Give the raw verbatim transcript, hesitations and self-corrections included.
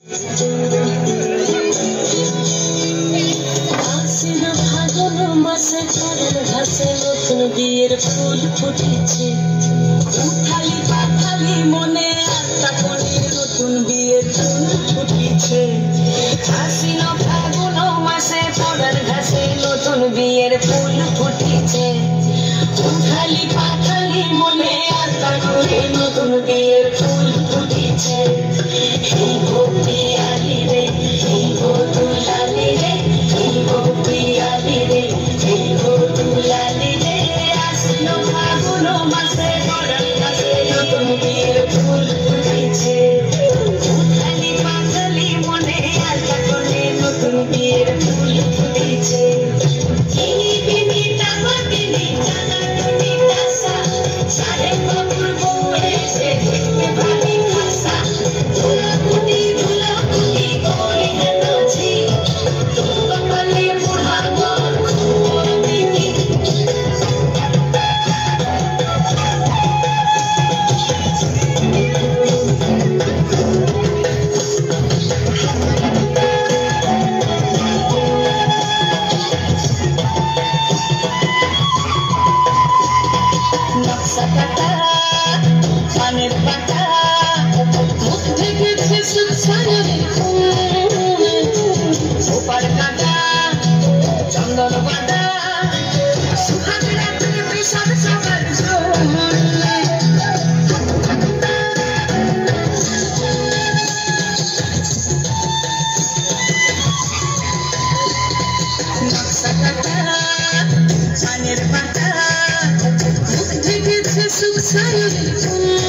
আশ্বিন ফাগুন মাসে খড়ের ঘাসে নতুন বিয়ের ফুল ফুটেছে। উঠালি পাখালি মনে আত্মা কোণে নতুন বিয়ের ফুল ফুটেছে। আশ্বিন ফাগুন মাসে খড়ের ঘাসে নতুন বিয়ের ফুল ফুটেছে। উঠালি পাখালি মনে আত্মা কোণে নতুন বিয়ের ফুল ফুটেছে। এই গোপী আলি রে, এই গোদুলালি রে, এই গোপী আলি রে, এই গোদুলালি রে। আশ্বিন ফাগুন মাসে খড়ের ঘাসে নতুন বিয়ের ফুল ফুটেছে। উঠালি পাখালি মনে আত্মা কোণে নতুন বিয়ের ফুল ফুটেছে। কিনি বিনি টাকা দিনি টাকা টুনি টাসা, সারে বাবুর বউ এসে দেখতে ভাবি খাসা। ধুলাকুটি ধুলাকুটি করে হেঁটেছি, তোর কপালে বুড়া ঘর খবর দিনি। নকশা কাটা কানের পাটা, মুখ ঢেকেছে সুসারের ফুল। সোপার কাটা চন্দন বাটা, সুহাগ রাতের বিষাদ সবার ঝোল। নকশা কাটা কানের পাটা, মুখ ঢেকেছে সুসারের ফুল।